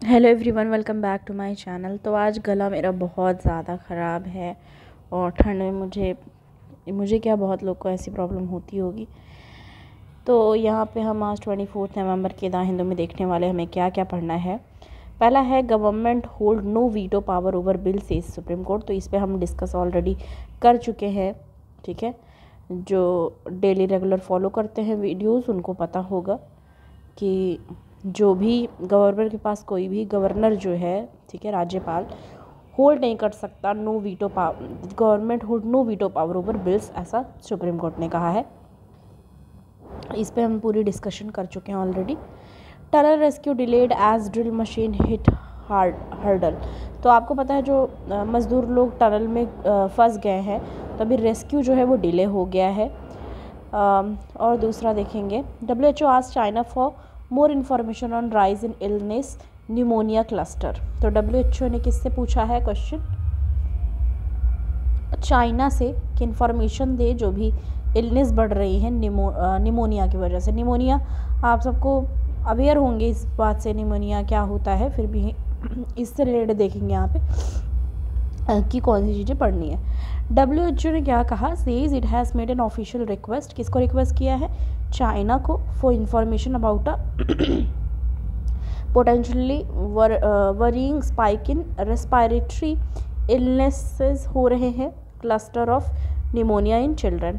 Hello everyone, welcome back to my channel. तो आज गला मेरा बहुत ज़्यादा ख़राब है और ठंड में मुझे क्या, बहुत लोग को ऐसी प्रॉब्लम होती होगी। तो यहाँ पे हम आज 24 नवंबर के द हिंदू में देखने वाले हमें क्या क्या पढ़ना है। पहला है government hold no veto power over bill says supreme court. तो इस पर हम डिस्कस ऑलरेडी कर चुके हैं, ठीक है। जो डेली रेगुलर फॉलो करते हैं वीडियोज़ उनको पता होगा कि जो भी गवर्नर के पास कोई भी गवर्नर जो है, ठीक है, राज्यपाल होल्ड नहीं कर सकता no veto power, government hold no veto power over bills, ऐसा सुप्रीम कोर्ट ने कहा है। इस पे हम पूरी डिस्कशन कर चुके हैं already. Tunnel rescue delayed as drill machine hit hurdle. तो आपको पता है जो मज़दूर लोग टनल में फंस गए हैं, तो अभी रेस्क्यू जो है वो डिले हो गया है। और दूसरा देखेंगे, WHO आज China for more information on rise in illness pneumonia cluster. तो WHO ने किससे पूछा है क्वेश्चन? चाइना से कि इन्फॉर्मेशन दे जो भी इलनेस बढ़ रही है निमोनिया की वजह से। निमोनिया आप सबको अवेयर होंगे इस बात से, निमोनिया क्या होता है, फिर भी इससे रिलेटेड देखेंगे यहाँ पे कि कौन सी चीज़ें पढ़नी है। WHO ने क्या कहा? Says it has made an official request. किसको रिक्वेस्ट किया है? चाइना को, for information about a potentially worrying spike in respiratory illnesses हो रहे हैं, cluster of pneumonia in children.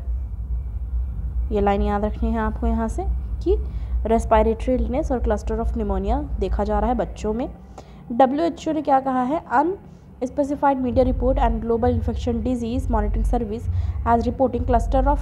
ये लाइन याद रखनी है आपको यहाँ से कि रेस्पिरेटरी इलनेस और क्लस्टर ऑफ निमोनिया देखा जा रहा है बच्चों में। WHO ने क्या कहा है? Unspecified media report and Global Infection Disease Monitoring Service as reporting cluster of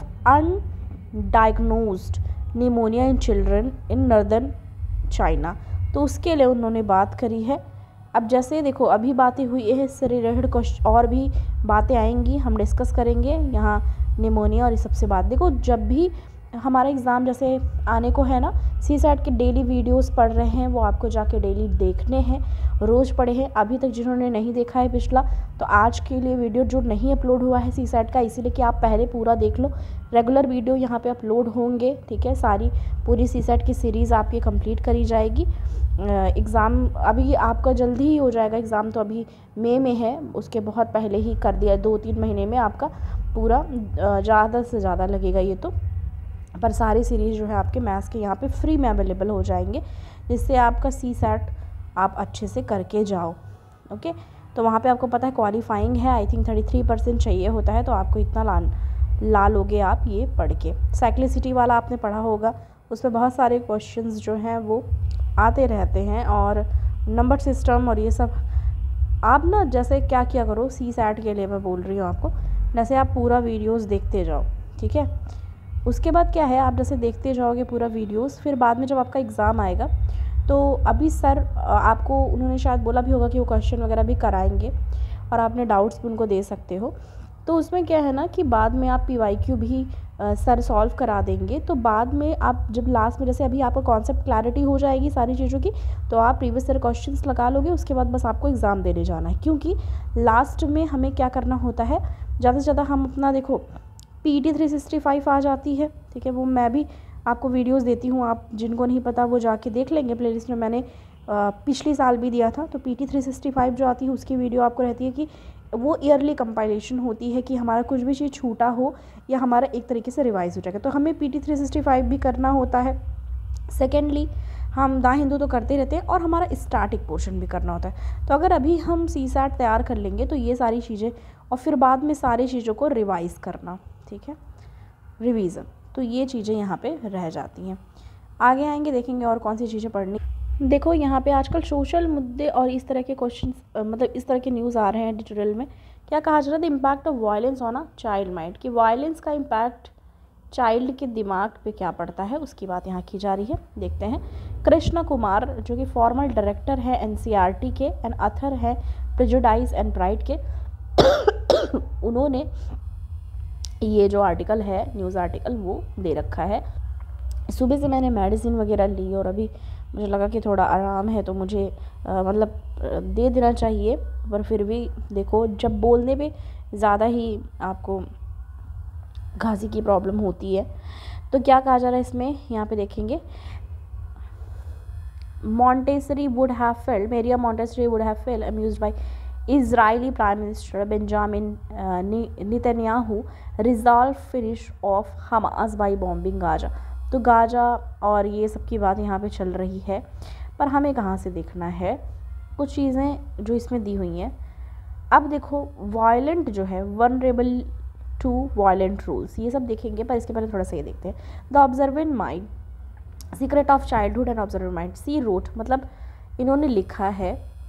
undiagnosed pneumonia in children in northern China। तो उसके लिए उन्होंने बात करी है। अब जैसे देखो अभी बातें हुई है, इससे रिलेटेड कुछ और भी बातें आएंगी, हम डिस्कस करेंगे यहाँ निमोनिया और इस सबसे बात। देखो जब भी हमारा एग्ज़ाम जैसे आने को है ना, CSAT के डेली वीडियोस पढ़ रहे हैं वो आपको जाके डेली देखने हैं, रोज़ पढ़े हैं। अभी तक जिन्होंने नहीं देखा है पिछला, तो आज के लिए वीडियो जो नहीं अपलोड हुआ है CSAT का, इसीलिए कि आप पहले पूरा देख लो। रेगुलर वीडियो यहाँ पे अपलोड होंगे, ठीक है। सारी पूरी CSAT की सीरीज़ आपकी कंप्लीट करी जाएगी। एग्ज़ाम अभी आपका जल्दी ही हो जाएगा। एग्ज़ाम तो अभी मई में है, उसके बहुत पहले ही कर दिया, 2-3 महीने में आपका पूरा ज़्यादा से ज़्यादा लगेगा ये तो। पर सारी सीरीज़ जो है आपके मैथ्स के यहाँ पे फ्री में अवेलेबल हो जाएंगे, जिससे आपका CSAT आप अच्छे से करके जाओ। ओके, तो वहाँ पे आपको पता है क्वालिफाइंग है, आई थिंक 33% चाहिए होता है, तो आपको इतना ला लोगे आप ये पढ़ के। साइक्लिसिटी वाला आपने पढ़ा होगा, उसमें बहुत सारे क्वेश्चंस जो हैं वो आते रहते हैं, और नंबर सिस्टम और ये सब। आप ना जैसे क्या किया करो, CSAT के लिए मैं बोल रही हूँ आपको, जैसे आप पूरा वीडियोज़ देखते जाओ, ठीक है। उसके बाद क्या है, आप जैसे देखते जाओगे पूरा वीडियोस, फिर बाद में जब आपका एग्ज़ाम आएगा, तो अभी सर आपको उन्होंने शायद बोला भी होगा कि वो क्वेश्चन वगैरह भी कराएंगे और आपने डाउट्स भी उनको दे सकते हो। तो उसमें क्या है ना कि बाद में आप PYQ भी सर सॉल्व करा देंगे। तो बाद में आप जब लास्ट में, जैसे अभी आपका कॉन्सेप्ट क्लैरिटी हो जाएगी सारी चीज़ों की, तो आप प्रीवियस ईयर क्वेश्चंस लगा लोगे। उसके बाद बस आपको एग्ज़ाम देने जाना है, क्योंकि लास्ट में हमें क्या करना होता है, ज़्यादा से ज़्यादा हम अपना देखो PET 365 आ जाती है, ठीक है। वो मैं भी आपको वीडियोस देती हूँ, आप जिनको नहीं पता वो जाके देख लेंगे प्लेलिस्ट में। मैंने पिछली साल भी दिया था। तो PET 365 जो आती है उसकी वीडियो आपको रहती है कि वो ईयरली कंपाइलेशन होती है कि हमारा कुछ भी चीज़ छूटा हो या हमारा एक तरीके से रिवाइज हो जाएगा, तो हमें PET 365 भी करना होता है। सेकेंडली हम द हिंदू तो करते रहते हैं, और हमारा स्टैटिक पोर्शन भी करना होता है। तो अगर अभी हम CSAT तैयार कर लेंगे तो ये सारी चीज़ें, और फिर बाद में सारी चीज़ों को रिवाइज़ करना, ठीक है, रिवीज़न, तो ये चीज़ें यहाँ पे रह जाती हैं। आगे आएंगे देखेंगे और कौन सी चीज़ें पढ़नी। देखो यहाँ पे आजकल सोशल मुद्दे और इस तरह के क्वेश्चंस, मतलब इस तरह के न्यूज़ आ रहे हैं एडिटोरियल में। क्या कहा जा रहा है? The impact of violence on a child mind, कि वायलेंस का इम्पैक्ट चाइल्ड के दिमाग पे क्या पड़ता है, उसकी बात यहाँ की जा रही है। देखते हैं। कृष्णा कुमार जो कि फॉर्मल डायरेक्टर है NCERT के एंड अथर है प्रेजुडाइज एंड प्राइड के, उन्होंने ये जो आर्टिकल है, न्यूज़ आर्टिकल, वो दे रखा है। सुबह से मैंने मेडिसिन वगैरह ली और अभी मुझे लगा कि थोड़ा आराम है, तो मुझे मतलब दे देना चाहिए। पर फिर भी देखो, जब बोलने पे ज़्यादा ही आपको खांसी की प्रॉब्लम होती है। तो क्या कहा जा रहा है इसमें, यहाँ पे देखेंगे। Montessori would have felt, Maria Montessori would have felt amused by Israeli Prime Minister Benjamin Netanyahu resolve finish of Hamas by bombing Gaza। तो गाजा और ये सब की बात यहाँ पे चल रही है, पर हमें कहाँ से देखना है कुछ चीज़ें जो इसमें दी हुई हैं। अब देखो वायलेंट जो है, वनरेबल टू वायलेंट रूल्स, ये सब देखेंगे, पर इसके पहले थोड़ा सा ये देखते हैं। The observant mind, secret of childhood and observant mind. सी रोट मतलब इन्होंने लिखा है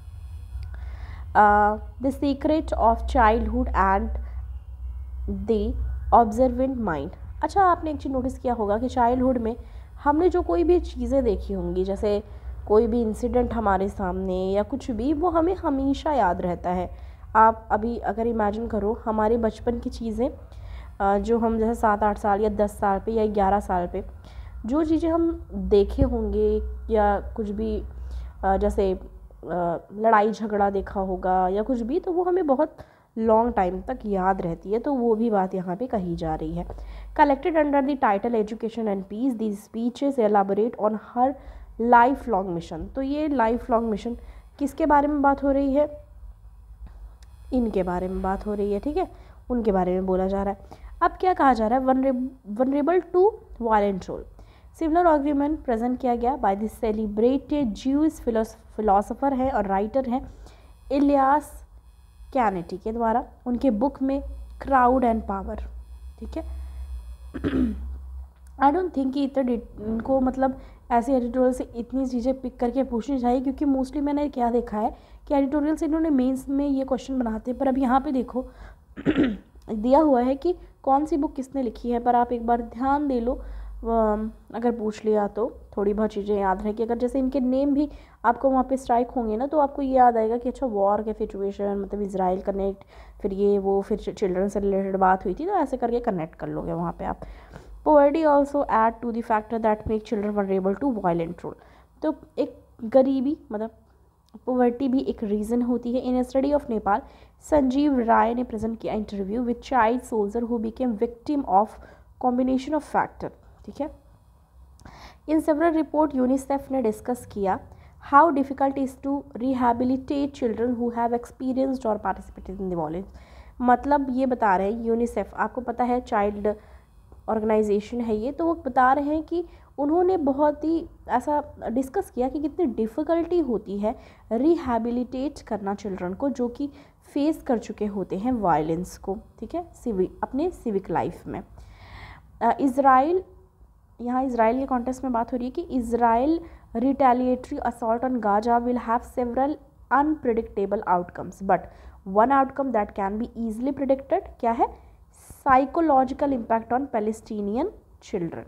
the secret of childhood and the observant mind. अच्छा, आपने एक चीज़ नोटिस किया होगा कि चाइल्डहुड में हमने जो कोई भी चीज़ें देखी होंगी, जैसे कोई भी इंसिडेंट हमारे सामने या कुछ भी, वो हमें हमेशा याद रहता है। आप अभी अगर इमेजिन करो हमारे बचपन की चीज़ें जो हम जैसे 7-8 साल या 10 साल पे या 11 साल पे जो चीज़ें हम देखे होंगे या कुछ भी जैसे लड़ाई झगड़ा देखा होगा या कुछ भी, तो वो हमें बहुत लॉन्ग टाइम तक याद रहती है। तो वो भी बात यहाँ पे कही जा रही है। Collected under the title education and peace, these speeches elaborate on her life long mission. तो ये लाइफ लॉन्ग मिशन किसके बारे में बात हो रही है? इनके बारे में बात हो रही है, ठीक है, उनके बारे में बोला जा रहा है। अब क्या कहा जा रहा है? Vulnerable to violent role. Similar argument present किया गया by the celebrated Jewish philosopher है और राइटर हैं इलियास कैनेटी के द्वारा, उनके बुक में क्राउड एंड पावर, ठीक है। आई डोंट थिंक कि इनको मतलब ऐसे एडिटोरियल से इतनी चीज़ें पिक करके पूछनी चाहिए, क्योंकि मोस्टली मैंने क्या देखा है कि एडिटोरियल से इन्होंने मेंस में ये क्वेश्चन बनाते हैं। पर अब यहाँ पे देखो दिया हुआ है कि कौन सी बुक किसने लिखी है, पर आप एक बार ध्यान दे लो, अगर पूछ लिया तो थोड़ी बहुत चीज़ें याद रहेगी। अगर जैसे इनके नेम भी आपको वहाँ पे स्ट्राइक होंगे ना, तो आपको ये याद आएगा कि अच्छा वॉर के सिचुएशन, मतलब इजराइल कनेक्ट, फिर ये वो, फिर चिल्ड्रन से रिलेटेड बात हुई थी, तो ऐसे करके कनेक्ट कर लोगे वहाँ पे आप। Poverty also add to the factor that make children vulnerable to violent role. तो एक गरीबी मतलब पोवर्टी भी एक रीज़न होती है। In study of Nepal, Sanjeev Rai ने प्रेजेंट किया interview with child soldier who became victim of combination of factor, ठीक है। इन सेवरल रिपोर्ट यूनिसेफ ने डिस्कस किया how difficult is to rehabilitate children who have experienced और पार्टिसिपेटेड इन द वायलेंस। मतलब ये बता रहे हैं यूनिसेफ, आपको पता है चाइल्ड ऑर्गेनाइजेशन है ये, तो वो बता रहे हैं कि उन्होंने बहुत ही ऐसा डिस्कस किया कि कितनी डिफ़िकल्टी होती है रिहेबिलिटेट करना चिल्ड्रन को जो कि फेस कर चुके होते हैं वायलेंस को, ठीक है, अपने सिविक लाइफ में। इज़राइल, यहाँ इज़राइल के कॉन्टेक्स्ट में बात हो रही है कि Israel retaliatory assault on Gaza will have several unpredictable outcomes, but one outcome that can be easily predicted क्या है? Psychological impact on Palestinian children,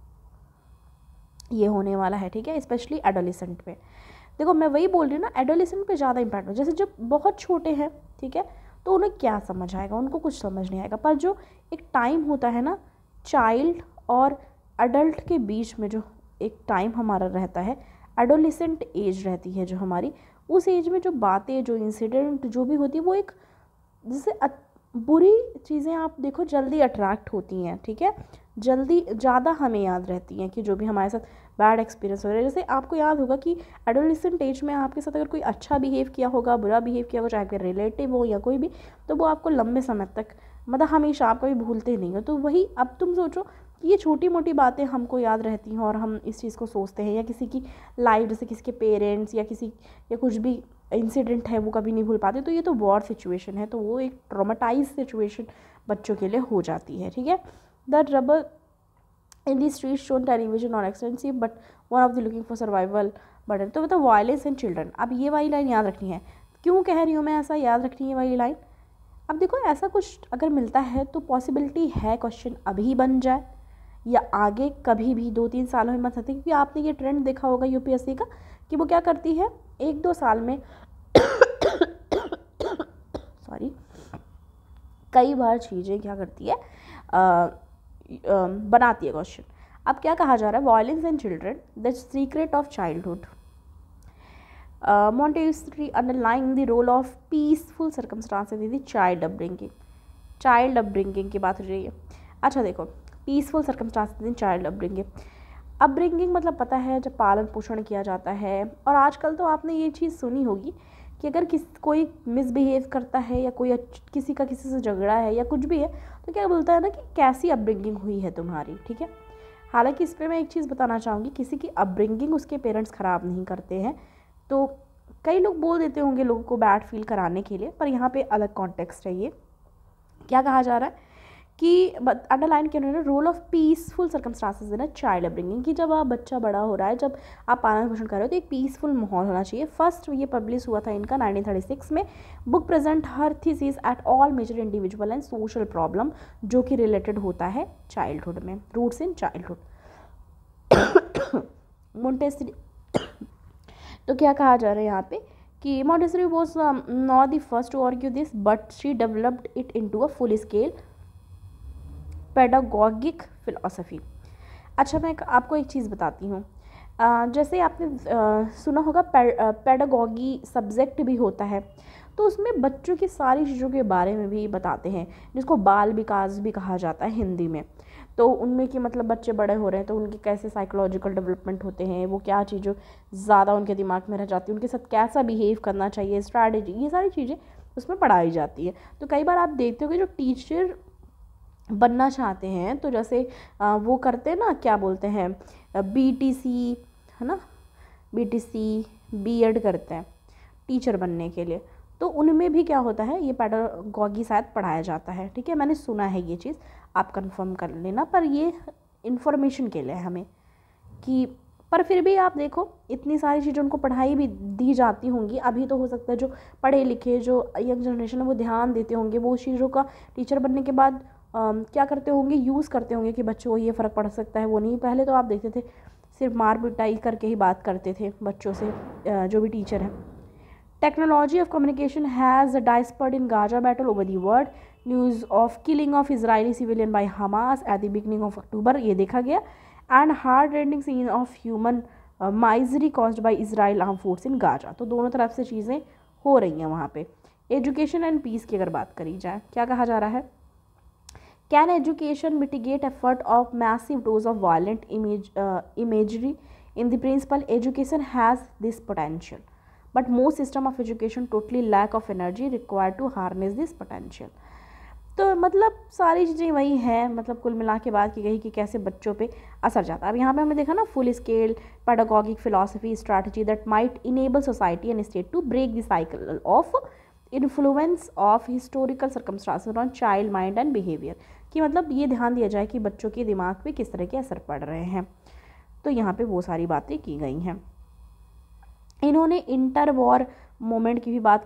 ये होने वाला है, ठीक है, स्पेशली एडोलेसेंट पे। देखो मैं वही बोल रही हूँ ना, एडोलेसेंट पे ज़्यादा इम्पैक्ट हो, जैसे जब बहुत छोटे हैं, ठीक है, तो उन्हें क्या समझ आएगा, उनको कुछ समझ नहीं आएगा। पर जो एक टाइम होता है ना चाइल्ड और अडल्ट के बीच में, जो एक टाइम हमारा रहता है, एडोलेसेंट एज रहती है जो हमारी, उस एज में जो बातें, जो इंसिडेंट जो भी होती है, वो एक जैसे बुरी चीज़ें आप देखो जल्दी अट्रैक्ट होती हैं, ठीक है, जल्दी ज़्यादा हमें याद रहती हैं कि जो भी हमारे साथ बैड एक्सपीरियंस हो रहा है। जैसे आपको याद होगा कि एडोलेसेंट एज में आपके साथ अगर कोई अच्छा बिहेव किया होगा, बुरा बिहेव किया होगा, चाहे आपके रिलेटिव हो या कोई भी, तो वो आपको लंबे समय तक, मतलब हमेशा आप कभी भूलते नहीं हो। तो वही अब तुम सोचो कि ये छोटी मोटी बातें हमको याद रहती हैं और हम इस चीज़ को सोचते हैं, या किसी की लाइफ, जैसे किसी के पेरेंट्स या किसी या कुछ भी इंसिडेंट है वो कभी नहीं भूल पाते। तो ये तो वॉर सिचुएशन है, तो वो एक ट्रॉमेटाइज सिचुएशन बच्चों के लिए हो जाती है, ठीक है। The trouble in the street shown television और extensive but one of the looking for survival button. तो मतलब वायलेंस इन चिल्ड्रन, अब ये वाली लाइन याद रखनी है। क्यों कह रही हूँ मैं ऐसा याद रखनी है वाली लाइन? अब देखो ऐसा कुछ अगर मिलता है तो पॉसिबिलिटी है क्वेश्चन अभी बन जाए या आगे कभी भी 2-3 सालों में बन सकती है, क्योंकि आपने ये ट्रेंड देखा होगा यूपीएससी का कि वो क्या करती है 1-2 साल में सॉरी कई बार चीज़ें क्या करती है बनाती है क्वेश्चन। अब क्या कहा जा रहा है? Violence in children the secret of childhood, Montessori underlying the role of peaceful circumstances in the child upbringing। Child upbringing की बात हो रही है। अच्छा देखो, peaceful circumstances in child upbringing, upbringing मतलब पता है जब पालन पोषण किया जाता है। और आजकल तो आपने ये चीज़ सुनी होगी कि अगर कोई मिसबिहेव करता है या कोई किसी का किसी से झगड़ा है या कुछ भी है, तो क्या बोलता है ना कि कैसी अपब्रिंगिंग हुई है तुम्हारी, ठीक है। हालांकि इस पर मैं एक चीज़ बताना चाहूँगी, किसी की अपब्रिंगिंग उसके पेरेंट्स ख़राब नहीं करते हैं। तो कई लोग बोल देते होंगे लोगों को बैड फील कराने के लिए, पर यहाँ पे अलग कॉन्टेक्स्ट है। ये क्या कहा जा रहा है कि अंडरलाइन किया उन्होंने, role of peaceful circumstances in a child upbringing, कि जब आप बच्चा बड़ा हो रहा है, जब आप पालन पोषण कर रहे हो, तो एक पीसफुल माहौल होना चाहिए। फर्स्ट ये पब्लिश हुआ था इनका 1936 में। Book present her thesis at all major individual and social problem, जो कि रिलेटेड होता है चाइल्डहुड में, रूट्स इन चाइल्डहुड। मोंटेसरी तो क्या कहा जा रहा है यहाँ पे कि Montessori was not the first to argue this, but she developed it into a full scale pedagogic philosophy. अच्छा, मैं आपको एक चीज़ बताती हूँ। जैसे आपने सुना होगा पेडागॉगी सब्जेक्ट भी होता है, तो उसमें बच्चों की सारी चीज़ों के बारे में भी बताते हैं, जिसको बाल विकास भी कहा जाता है हिंदी में। तो उनमें कि मतलब बच्चे बड़े हो रहे हैं तो उनके कैसे साइकोलॉजिकल डेवलपमेंट होते हैं, वो क्या चीज़ें ज़्यादा उनके दिमाग में रह जाती है, उनके साथ कैसा बिहेव करना चाहिए, स्ट्रैटेजी, ये सारी चीज़ें उसमें पढ़ाई जाती है। तो कई बार आप देखते हो कि जो टीचर बनना चाहते हैं, तो जैसे वो करते हैं ना, क्या बोलते हैं, बीटीसी, है ना, बीटीसी बीएड करते हैं टीचर बनने के लिए, तो उनमें भी क्या होता है, ये पेडागॉगी शायद पढ़ाया जाता है, ठीक है। मैंने सुना है ये चीज़, आप कंफर्म कर लेना, पर ये इन्फॉर्मेशन के लिए हमें कि, पर फिर भी आप देखो इतनी सारी चीज़ें उनको पढ़ाई भी दी जाती होंगी। अभी तो हो सकता है जो पढ़े लिखे जो यंग जनरेशन है वो ध्यान देते होंगे, वो चीज़ों का टीचर बनने के बाद क्या करते होंगे, यूज़ करते होंगे कि बच्चों को ये फ़र्क पड़ सकता है, वो नहीं। पहले तो आप देखते थे सिर्फ मार पिटाई करके ही बात करते थे बच्चों से, जो भी टीचर हैं। Technology of communication has dispersed in Gaza battle over the world, news of killing of Israeli civilian by Hamas at the beginning of October, ये देखा गया। And hard rending scene of human misery caused by Israel arm force in Gaza. तो दोनों तरफ से चीज़ें हो रही हैं वहाँ पे। एजुकेशन एंड पीस की अगर बात करी जाए, क्या कहा जा रहा है, can education mitigate effort of massive dose of violent imagery in the principle education has this potential, but most system of education totally lack of energy required to harness this potential। तो मतलब सारी चीज़ें वही हैं, मतलब कुल मिला के बात की गई कि कैसे बच्चों पे असर जाता है। अब यहाँ पे हमने देखा ना, full scale pedagogic philosophy strategy that might enable society and state to break the cycle of influence of historical circumstances on child mind and behaviour, कि मतलब ये ध्यान दिया जाए कि बच्चों के दिमाग पे किस तरह के असर पड़ रहे हैं। तो यहाँ पे वो सारी बातें की गई हैं। इन्होंने इंटर वॉर मोमेंट की भी बात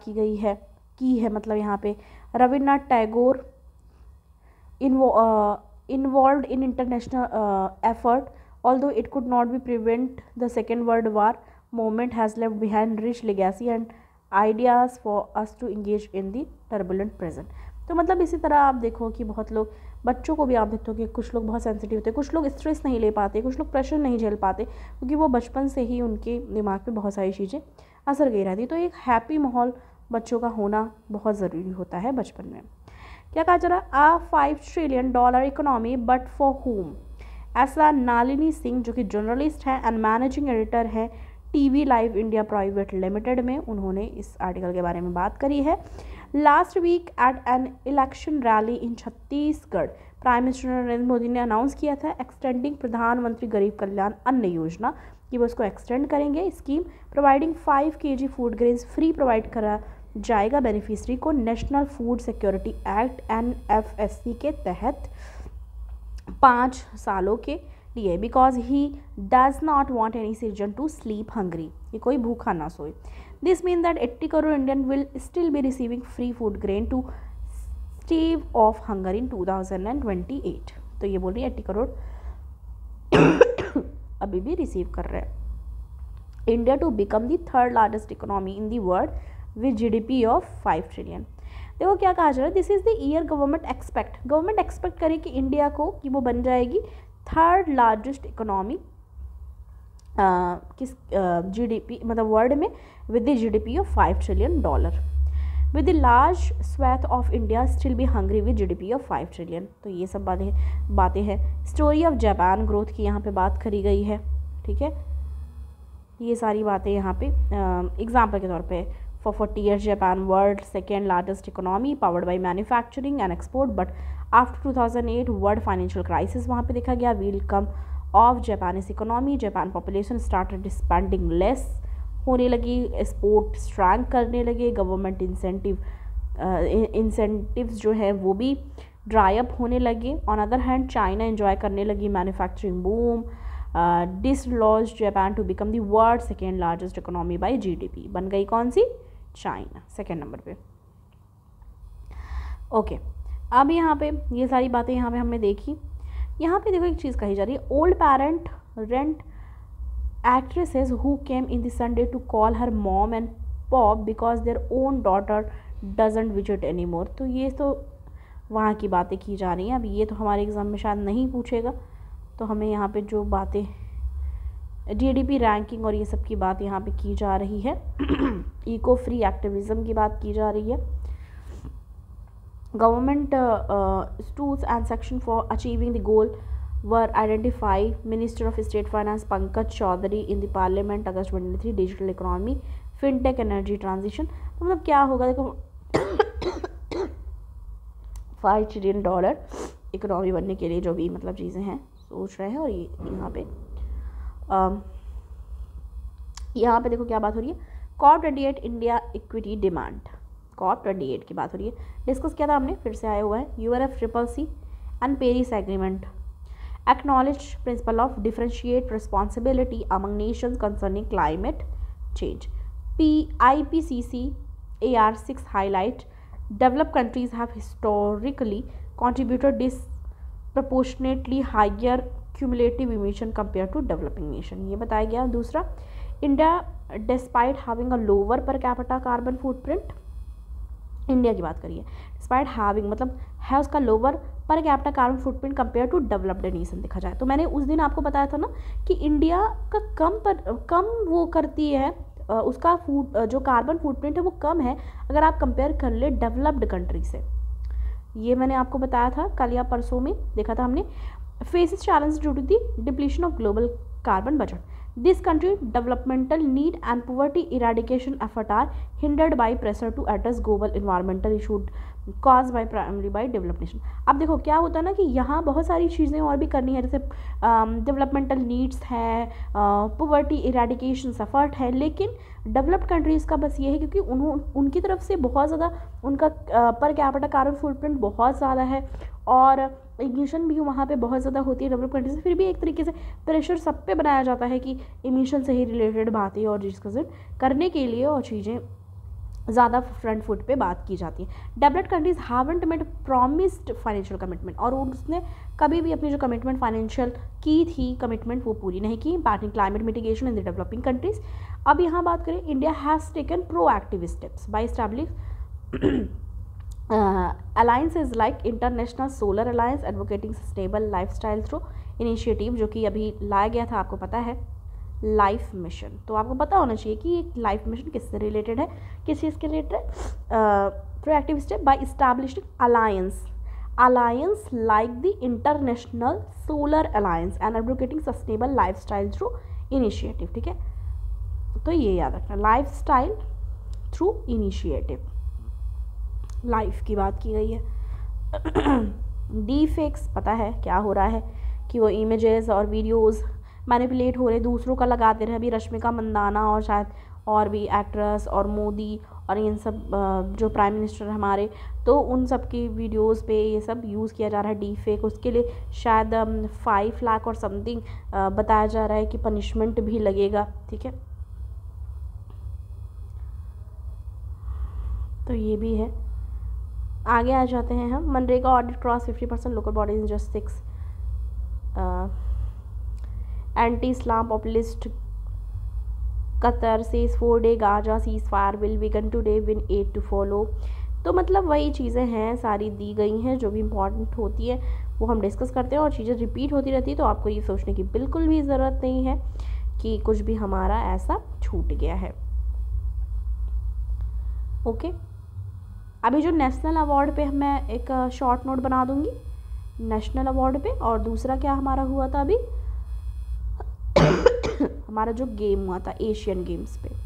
की है, मतलब यहाँ पे Rabindranath Tagore involved in international effort, although it could not be prevent the Second World War movement has left behind rich legacy and ideas for us to engage in the turbulent present। तो मतलब इसी तरह आप देखो कि बहुत लोग, बच्चों को भी आप देखते हो कि कुछ लोग बहुत सेंसिटिव होते हैं, कुछ लोग स्ट्रेस नहीं ले पाते, कुछ लोग प्रेशर नहीं झेल पाते, क्योंकि वो बचपन से ही उनके दिमाग पे बहुत सारी चीज़ें असर गई रहती है। तो एक हैप्पी माहौल बच्चों का होना बहुत ज़रूरी होता है बचपन में। क्या कहा जा रहा है, $5 trillion economy but for home, ऐसा नालिनी सिंह जो कि जर्नलिस्ट हैं एंड मैनेजिंग एडिटर हैं TV live India private limited में, उन्होंने इस आर्टिकल के बारे में बात करी है। Last week at an election rally in Chhattisgarh, prime minister Narendra Modi ने अनाउंस किया था एक्सटेंडिंग प्रधानमंत्री गरीब कल्याण अन्न योजना, कि वो इसको एक्सटेंड करेंगे। Scheme providing 5 kg food grains free provide करा जाएगा बेनिफिशरी को national food security act NFSC के तहत 5 सालों के लिए, because he does not want any citizen to sleep hungry, कि कोई भूखा ना सोए। This mean that 80 crore Indian will still be receiving free food grain to stave off hunger in 2028। तो ये बोल रही है 80 करोड़ अभी भी रिसीव कर रहे हैं। India to become the 3rd largest economy in the world with GDP of 5 trillion. देखो क्या कहा जा रहा है, this is the year government expect करे कि इंडिया को, कि वो बन जाएगी 3rd लार्जेस्ट इकोनॉमी किस GDP मतलब वर्ल्ड में, with the GDP of $5 trillion. With the large swath of India still be hungry with GDP of 5 trillion. तो ये सब बातें हैं। स्टोरी ऑफ जापान ग्रोथ की यहाँ पे बात करी गई है, ठीक है। ये सारी बातें यहाँ पे एग्जाम्पल के तौर पे for 40 years Japan world second largest economy powered by manufacturing and export, but after 2008 world financial crisis वहाँ पे देखा गया wheel come off Japanese economy, Japan population started spending less होने लगी, एक्सपोर्ट स्ट्रैंक करने लगे, गवर्नमेंट इंसेंटिव्स जो है वो भी ड्राई अप होने लगे। On other hand China enjoy करने लगी manufacturing boom, dislodge Japan to become the world second largest economy by GDP, बन गई कौन सी? चाइना सेकेंड नंबर पे। ओके, अब यहाँ पे ये सारी बातें यहाँ पे हमने देखी। यहाँ पे देखो एक चीज़ कही जा रही है, old parent rent actresses who came in the Sunday to call her mom and pop because their own daughter doesn't visit anymore। तो ये तो वहाँ की बातें की जा रही हैं। अब ये तो हमारे एग्ज़ाम में शायद नहीं पूछेगा, तो हमें यहाँ पे जो बातें GDP रैंकिंग और ये सब की बात यहाँ पे की जा रही है, इको फ्री एक्टिविज़म की बात की जा रही है। Government tools and section for achieving the goal were identified, Minister of State Finance Pankaj Chaudhary in the Parliament August 23, digital economy, fintech, energy transition। तो मतलब क्या होगा देखो, $5 trillion इकोनॉमी बनने के लिए जो भी मतलब चीज़ें हैं सोच रहे हैं। और ये यहाँ पे देखो क्या बात हो रही है, COP28 India equity demand, COP28 की बात हो रही है। डिस्कस किया था हमने, फिर से आया हुआ है। UNFCCC and Paris agreement acknowledge principle of differentiate responsibility among nations concerning climate change। IPCC AR6 highlight developed countries have historically contributed disproportionately higher cumulative emission compared to developing nation, ये बताया गया। दूसरा, India despite having a lower per capita carbon footprint, India की बात करिए, despite having मतलब है उसका lower per capita carbon footprint compare to developed nation देखा जाए। तो मैंने उस दिन आपको बताया था ना कि इंडिया का कम वो करती है, उसका जो कार्बन फुटप्रिंट है वो कम है अगर आप कंपेयर कर ले डेवलप्ड कंट्री से। ये मैंने आपको बताया था कल या परसों में देखा था हमने। Faces challenge due to the depletion of global carbon budget, this country developmental need and poverty eradication effort are hindered by pressure to address global environmental issues caused by primarily by developed nation। अब देखो क्या होता है ना कि यहाँ बहुत सारी चीज़ें और भी करनी है, जैसे डेवलपमेंटल नीड्स है, पोवर्टी इरेडिकेशन एफर्ट है, लेकिन डेवलप्ड कंट्रीज़ का बस ये है क्योंकि उनकी तरफ से बहुत ज़्यादा उनका पर कैपिटा कार्बन फुटप्रिंट बहुत ज़्यादा है और इमिशन भी वहाँ पे बहुत ज़्यादा होती है डेवलप कंट्री से, फिर भी एक तरीके से प्रेशर सब पे बनाया जाता है कि इमिशन से ही रिलेटेड बातें और डिस्कशन करने के लिए और चीज़ें ज़्यादा फ्रंट फुट पे बात की जाती है। Developed countries haven't made promised financial commitment, और उसने कभी भी अपनी जो कमिटमेंट फाइनेंशियल की थी कमिटमेंट वो पूरी नहीं की। Impacting climate mitigation in the developing countries. अब यहाँ बात करें, India has taken proactive steps by establish alliances like international solar alliance advocating sustainable lifestyle through initiative, जो कि अभी लाया गया था, आपको पता है, लाइफ मिशन। तो आपको पता होना चाहिए कि ये लाइफ मिशन किससे रिलेटेड है, किस चीज़ के रिलेटेड है। Proactive step by establishing alliance like the international solar alliance and advocating sustainable lifestyle through initiative. ठीक है, तो ये याद रखना, लाइफस्टाइल थ्रू इनिशिएटिव, लाइफ की बात की गई है। डीफेक्स पता है क्या हो रहा है कि वो इमेजेस और वीडियोस मैनिपुलेट हो रहे, दूसरों का लगाते रहे। अभी रश्मिका मंदाना और शायद और भी एक्ट्रेस और मोदी और इन सब जो प्राइम मिनिस्टर हमारे, तो उन सब की वीडियोस पे ये सब यूज़ किया जा रहा है डीफेक। उसके लिए शायद 5 लाख और समथिंग बताया जा रहा है कि पनिशमेंट भी लगेगा। ठीक है, तो ये भी है। आगे आ जाते हैं हम। MNREGA audit cross 50%, local bodies in just 6। Anti Islam populist Qatar says 4 day Gaza ceasefire will begin today win 8 to follow. तो मतलब वही चीज़ें हैं, सारी दी गई हैं जो भी इम्पॉर्टेंट होती है वो हम डिस्कस करते हैं और चीज़ें रिपीट होती रहती है, तो आपको ये सोचने की बिल्कुल भी ज़रूरत नहीं है कि कुछ भी हमारा ऐसा छूट गया है। ओके, अभी जो नेशनल अवार्ड पे मैं एक शॉर्ट नोट बना दूंगी नेशनल अवार्ड पे, और दूसरा क्या हमारा हुआ था अभी हमारा जो गेम हुआ था एशियन गेम्स पे,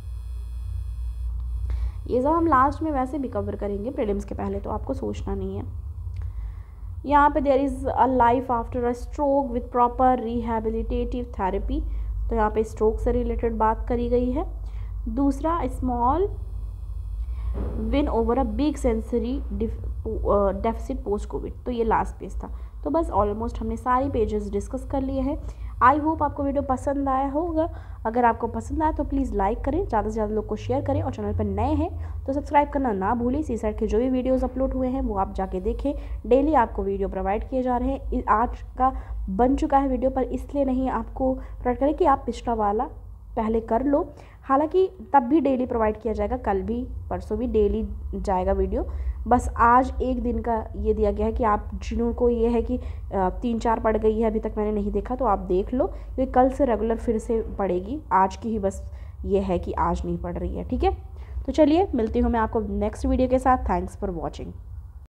ये सब हम लास्ट में वैसे भी कवर करेंगे प्रीलिम्स के पहले, तो आपको सोचना नहीं है। यहाँ पे there is a life after a stroke with proper rehabilitative therapy, तो यहाँ पे स्ट्रोक से रिलेटेड बात करी गई है। दूसरा small win over a big sensory deficit post covid, तो ये लास्ट पेज था। तो बस ऑलमोस्ट हमने सारे पेजेस डिस्कस कर लिए हैं। आई होप आपको वीडियो पसंद आया होगा। अगर आपको पसंद आया तो प्लीज़ लाइक करें, ज़्यादा से ज़्यादा लोग को शेयर करें, और चैनल पर नए हैं तो सब्सक्राइब करना ना भूलें। सी साइड के जो भी वीडियोस अपलोड हुए हैं वो आप जाके देखें, डेली आपको वीडियो प्रोवाइड किए जा रहे हैं। आज का बन चुका है वीडियो, पर इसलिए नहीं आपको प्रोवाइड करें कि आप पिछला वाला पहले कर लो, हालांकि तब भी डेली प्रोवाइड किया जाएगा, कल भी परसों भी डेली जाएगा वीडियो। बस आज एक दिन का ये दिया गया है कि आप जिनको ये है कि 3-4 पढ़ गई है अभी तक मैंने नहीं देखा, तो आप देख लो, क्योंकि कल से रेगुलर फिर से पढ़ेगी। आज की ही बस ये है कि आज नहीं पढ़ रही है, ठीक है। तो चलिए मिलती हूँ मैं आपको नेक्स्ट वीडियो के साथ। Thanks for watching.